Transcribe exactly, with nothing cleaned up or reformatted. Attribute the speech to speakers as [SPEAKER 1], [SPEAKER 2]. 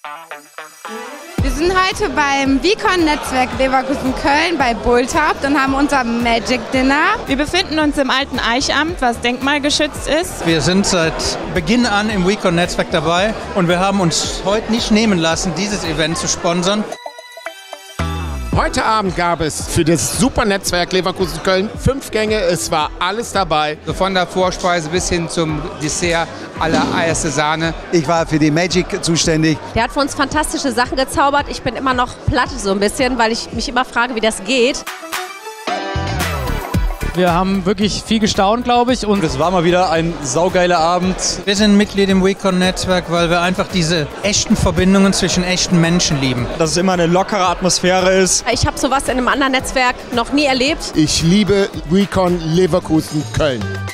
[SPEAKER 1] Wir sind heute beim WeCon-Netzwerk Leverkusen-Köln bei Bulltop und haben unser Magic Dinner.
[SPEAKER 2] Wir befinden uns im alten Eichamt, was denkmalgeschützt ist.
[SPEAKER 3] Wir sind seit Beginn an im WeCon-Netzwerk dabei und wir haben uns heute nicht nehmen lassen, dieses Event zu sponsern.
[SPEAKER 4] Heute Abend gab es für das Super-Netzwerk Leverkusen-Köln fünf Gänge, es war alles dabei.
[SPEAKER 5] Von der Vorspeise bis hin zum Dessert, allererste Sahne.
[SPEAKER 6] Ich war für die Magic zuständig.
[SPEAKER 7] Der hat für uns fantastische Sachen gezaubert. Ich bin immer noch platt so ein bisschen, weil ich mich immer frage, wie das geht.
[SPEAKER 8] Wir haben wirklich viel gestaunt, glaube ich, und es war mal wieder ein saugeiler Abend.
[SPEAKER 3] Wir sind Mitglied im WeCon-Netzwerk, weil wir einfach diese echten Verbindungen zwischen echten Menschen lieben.
[SPEAKER 8] Dass es immer eine lockere Atmosphäre ist.
[SPEAKER 7] Ich habe sowas in einem anderen Netzwerk noch nie erlebt.
[SPEAKER 4] Ich liebe WeCon Leverkusen-Köln.